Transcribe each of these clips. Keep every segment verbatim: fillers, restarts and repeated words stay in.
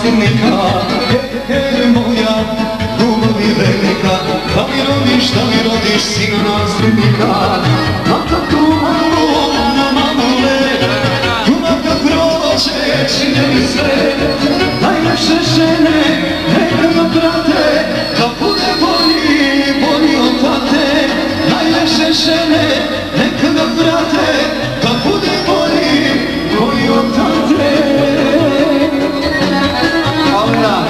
silnika. He, he, moja ljubavi velika, da mi rodiš, da mi rodiš sina nasljednika. A tako malo na mamule, ljubav kad prođe čine mi sve. Najlepše žene neka ga prate, da bude bolji, bolji od tate. Najlepše žene neka ga prate, da bude bolji, bolji od tate. Hvala.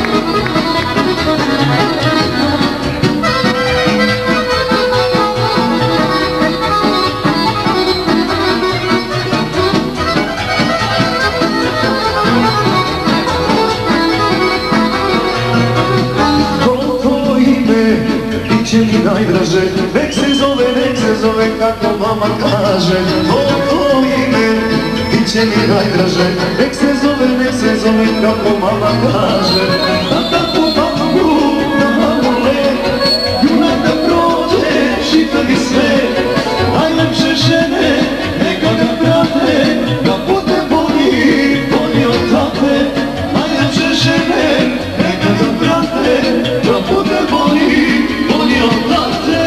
Biće mi najdraže, nek se zove, nek se zove kako mama kaže. To ime, biće mi najdraže, nek se zove, nek se zove kako mama kaže. Na takvu mamu, na mamule, junak da prođe, čitavi sve. Najlepše žene, neka ga prate, da bude bolji, bolji od tate. Najlepše žene, neka ga prate, da bude bolji, bolji od tate.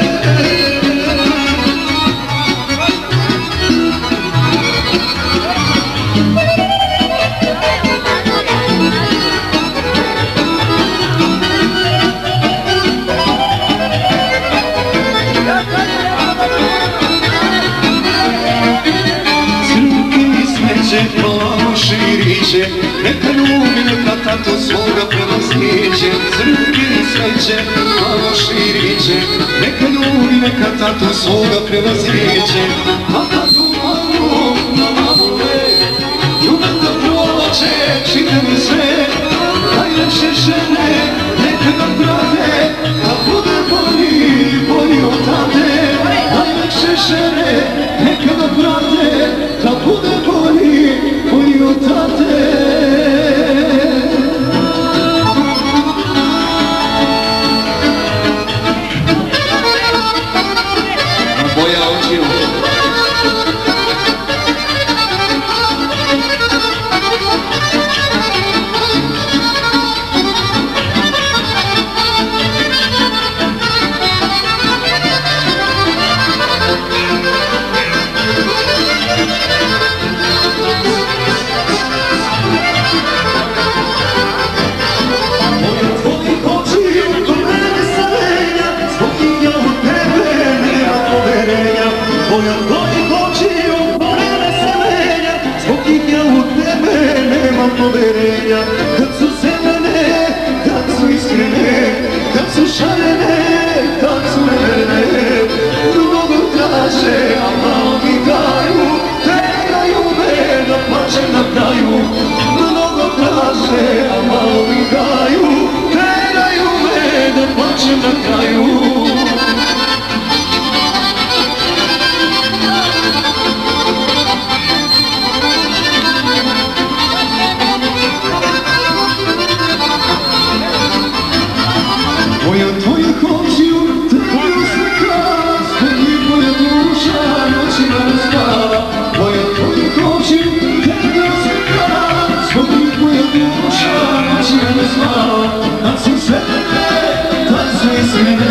Polako širiće, neka ljubi, neka tato svoga prevaziđe. Crnke i sveće, malo širiće, neka ljubi, neka tato svoga prevaziđe. A tato mamu, na mamule, ljubav da prođe, čine mi sve. Najlepše žene, neka ga prate, da bude bolji, bolji od tate. Najlepše žene, neka ga prate, da bude bolji, bolji od tate. Boja očiju. Boja tvojih očiju, boja veselenja, zbog njih ja u tebe nemam poverenja. Kad su zelene, kad su iskrene, kad su šarene, kad su neverne. Mnogo traže, a malo mi daju, teraju me da plačem na kraju. Mnogo traže, a malo mi daju, teraju me da plačem na kraju. Moja tvojih očiju, tvoja slika, zbog njih moja duša noćima ne spava. Moja tvojih očiju, tvoja slika, zbog njih moja duša noćima ne spava. Kad su sretne, tad su iskrene,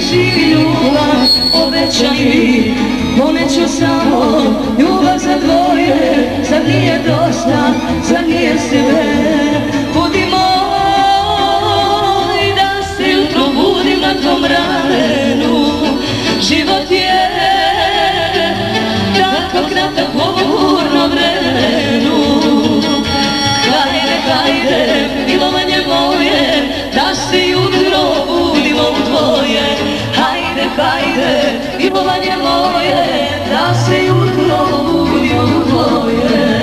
živi ljubav, obećaj mi. Poneću samo ljubav za dvoje, zar nije dosta, zar nije sebe. Budi moj, da se jutro budim na tvom ramenu. Život je tako kratak po burnom vremenu. Hajde, hajde, milovanje moje, da se jutro budimo u dvoje. Hajde, hajde, milovanje moje, da se jutro budimo u dvoje.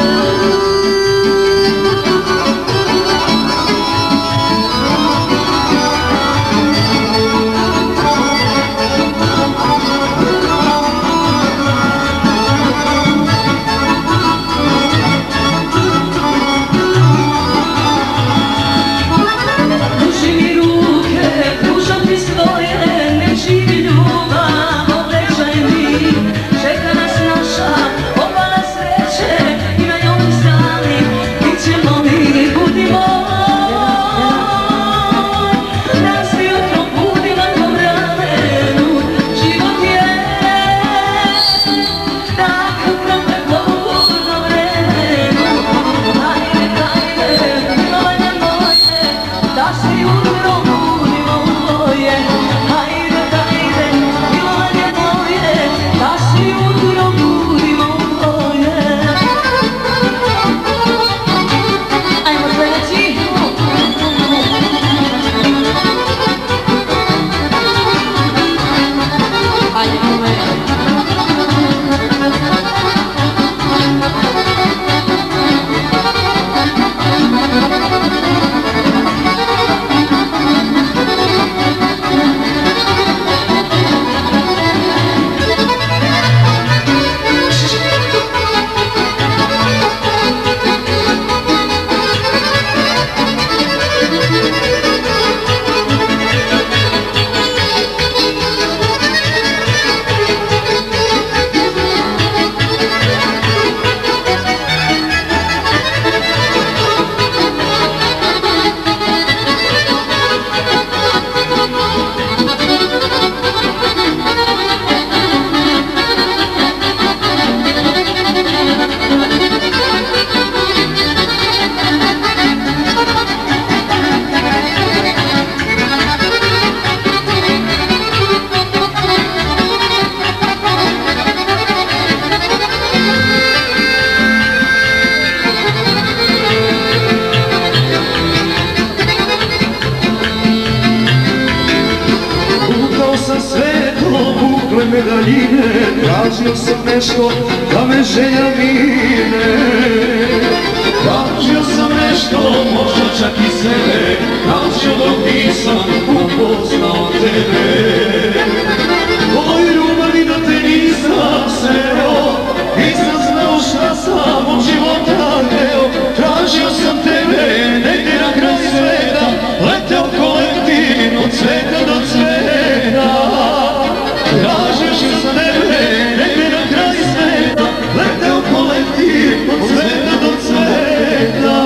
Medaljine, tražio sam nešto da me želja mine. Tražio sam nešto, možda čak i sebe, tražio dok nisam upoznao tebe. Oj ljubavi da te nisam sreo, nisam znao šta sam od života hteo. Tražio sam tebe, negdje na kraj sveta, leteo ko letim od sveta do sveta. Tražio sam tebe, negdje na kraj sveta, leteo ko letim od sveta do sveta.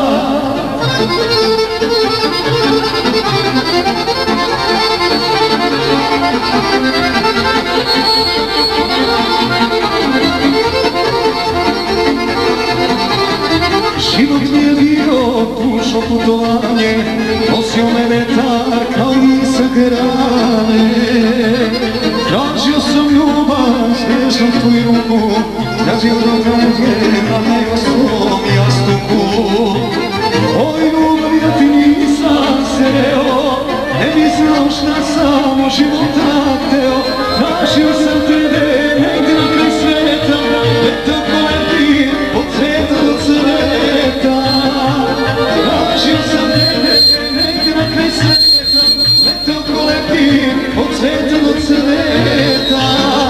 Život mi je bio dušo putovanje, nosio me vetar kao i sa grane. Tražio sam ljubav, snježno tvoju ruku, tražio droganje na najosnom jastuku. Oj ljubavi da ti nisam sreo, ne bi znao šta sam od života hteo. Tražio sam tebe, negdje na kraj sveta, leteo ko letim od sveta do sveta. Tražio sam tebe, negdje na kraj sveta, leteo ko letim od sveta do sveta.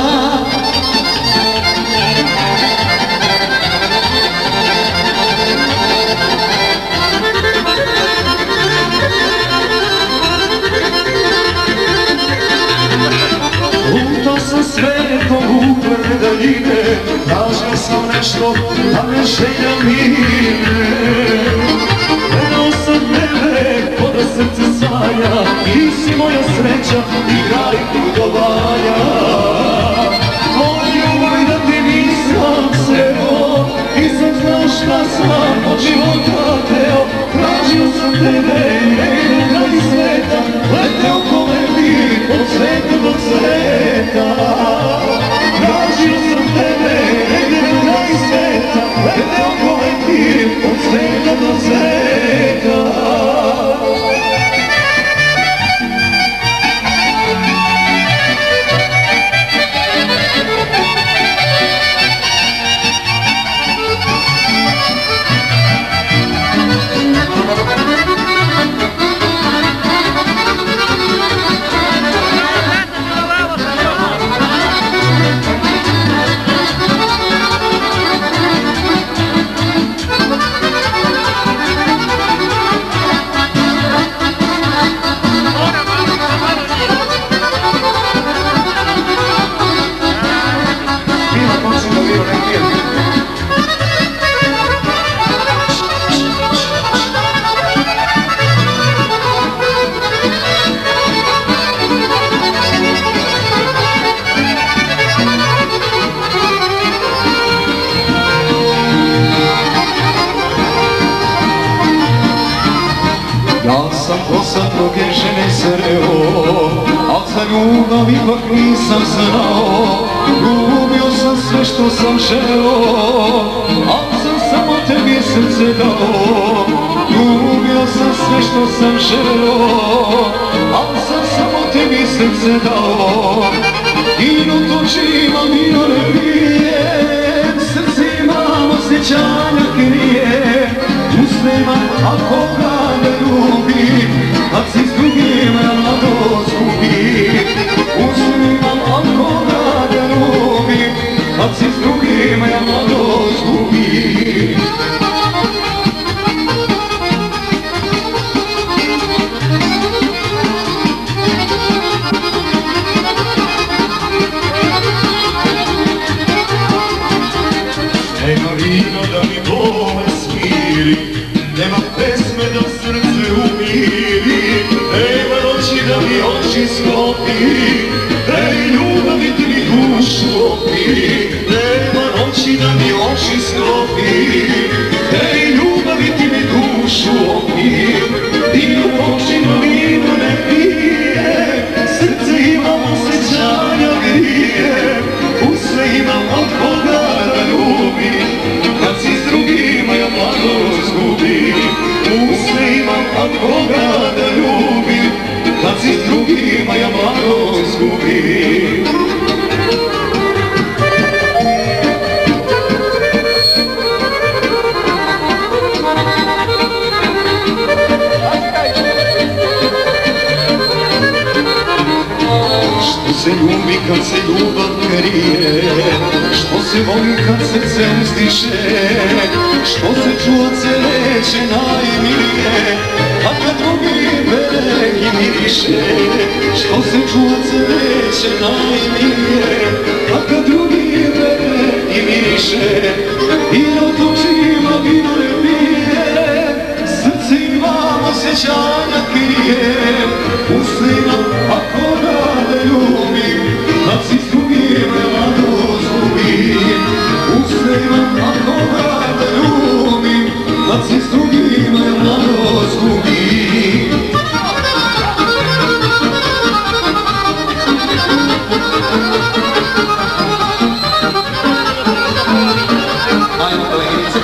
Lutao sam svetom ukvar medaljine, tražio sam nešto da me želja mine. Gledao sam tebe, ko da srce sanja, ti si moja sreća i kraj putovanja. Moj ljubav da ti nisam sreo, nisam znao šta sam od života teo. Tražio sam tebe negdje na kraju sveta, leteo ko lepir od sveta do sveta. Tražio sam tebe negdje na kraju sveta, leteo ko lepir od sveta do sveta. Ja sam posad mnoge žene sreo, al za ljubav ipak nisam znao. Ljubio sam sve što sam želeo, al sam samo tebi srce dao. Ljubio sam sve što sam želeo, al sam samo tebi srce dao. I no točima vino ne pijem, srce imam osjećanja krije. Usnema, a koga ne ljubi, kad si s drugim ja mladost gubi. Usnema, a koga ne ljubi, kad si s drugim ja mladost gubi. Nema vina da mi bole smiri, nema pesme da srce umiri, nema noći da mi oči sklopi, ej ljubavi ti mi dušu opi. Nema noći da mi oči sklopi, ej ljubavi ti mi dušu opi. I u očima vino ne pije, srce imam osjećanja grije. Usne imam od koga da ljubim, kad si s drugima ja mladost gubim. Usne imam od koga da ljubim, kad si s drugima ja mladost gubim. Što se ljubi kad se ljubav krije, što se voli kad srce uzdiše, što se čuvace neće najmilije, a kad drugi bereg i miriše. Što se čuvace neće najmilije, a kad drugi bereg i miriše. I od očima vino ne pije, srce imam osjećanja krije. Usne imam, a koga ne ljubim, kad si s drugim ja mladost gubim. Usne imam, a koga ne ljubim, kad si s drugim ja mladost gubim. Ajmo, kolegice.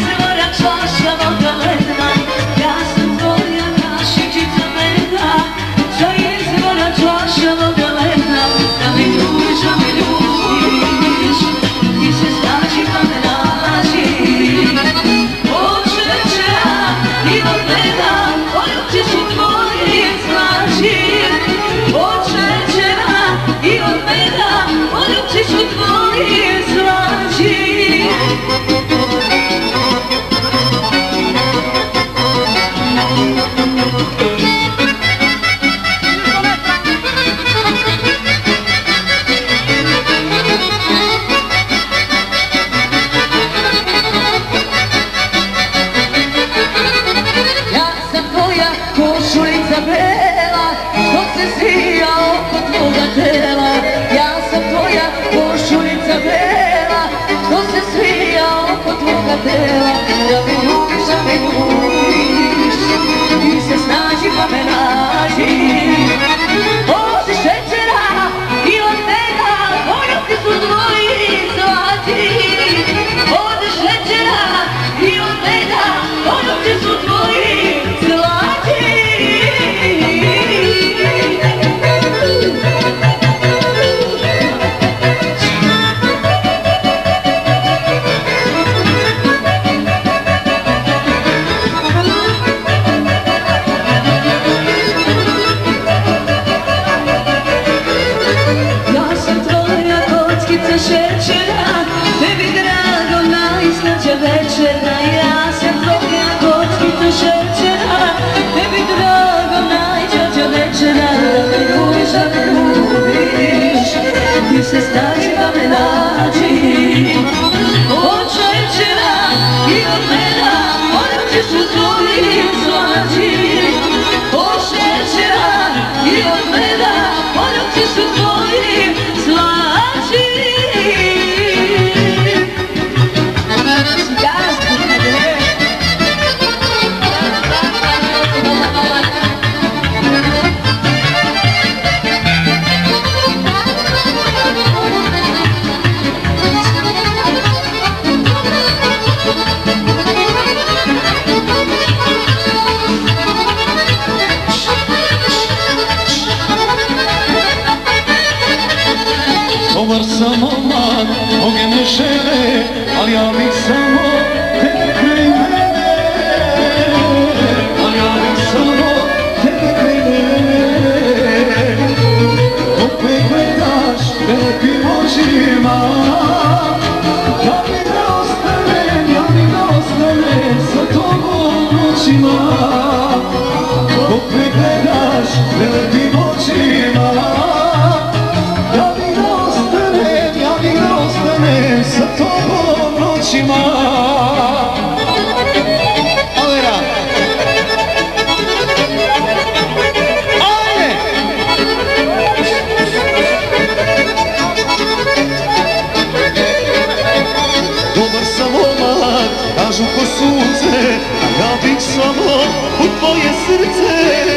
izvora čaša voda ledna, ja sam tvoja kašičica meda. Sa izvora čaša voda ledna, da me ljubiš, da me ljubiš, ti se snađi pa me nađi. Od šećera i od meda, poljubci su tvoji slađi. Od šećera i od meda, poljubci su tvoji slađi. Košulica bela, što se svija oko tvoga tela. Ja sam tvoja košulica bela, što se svija oko tvoga tela. Da me ljubiš, da me ljubiš, ti se snađi pa me nađi. Od šećera i od meda, poljubci su tvoji zlati. Od šećera i od meda, poljubci su tvoji zlati. Šećera, tebi drago najslađa večera. Ja sam tvoja kockica šećera, tebi drago najslađa večera. Da me ljubiš, da me ljubiš, ti se snađi pa me nađi. Od šećera i od meda, poljubci su tvoji slađi. Od šećera i od meda, poljubci su tvoji slađi. Dobar sam momak, mnoge me žele, ali ja bih samo tebe kraj mene. Ali ja bih samo tebe kraj mene. Dok me gledaš velepim očima, ja bih da ostanem, ja bih da ostanem sa tobom noćima. Dok me gledaš velepim očima, sa tobom noćima. Alera! Ajde! Dobar sam momak, kažu ko sunce, a ja bih samo u tvoje srce.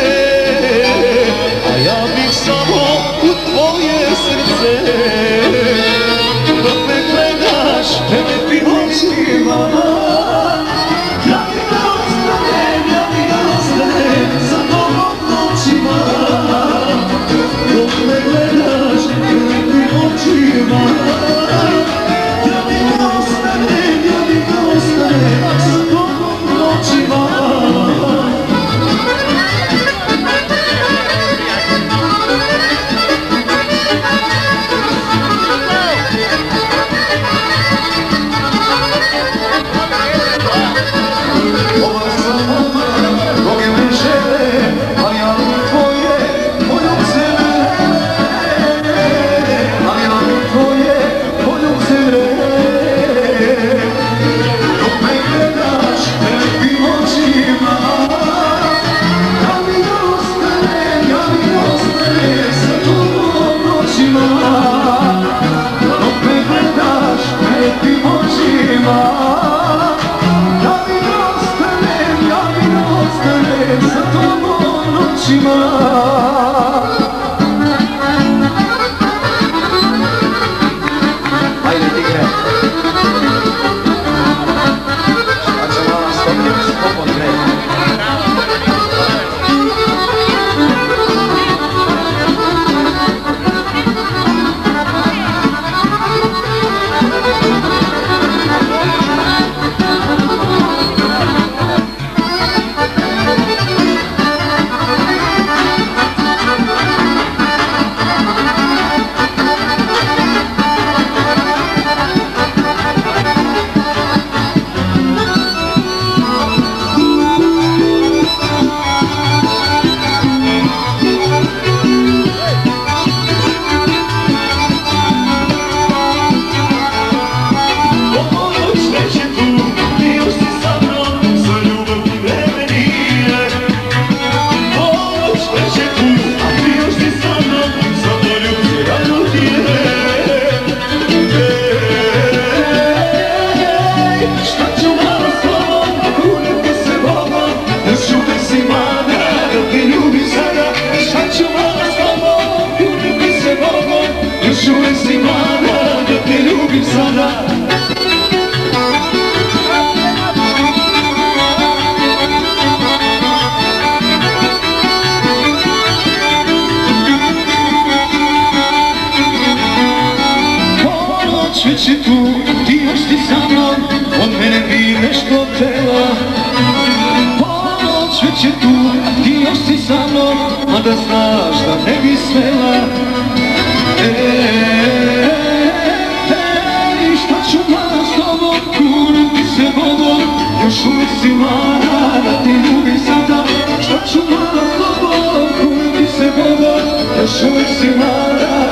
A ja bih samo u tvoje srce. Dok me gledaš velepim očima, ja bih da ostanem, ja bih da ostanem sa tobom noćima. Dok me gledaš velepim očima, ja bih da ostanem, ja bih da ostanem sa tobom noćima. bit će tu, ti još si sa mnom, a da znaš da ne bi smela. Ej, šta ću mala s tobom, kuriti se vodom, još uvijek si mala, da ti ljubim sada. Šta ću mala s tobom, kuriti se vodom, još uvijek si mala.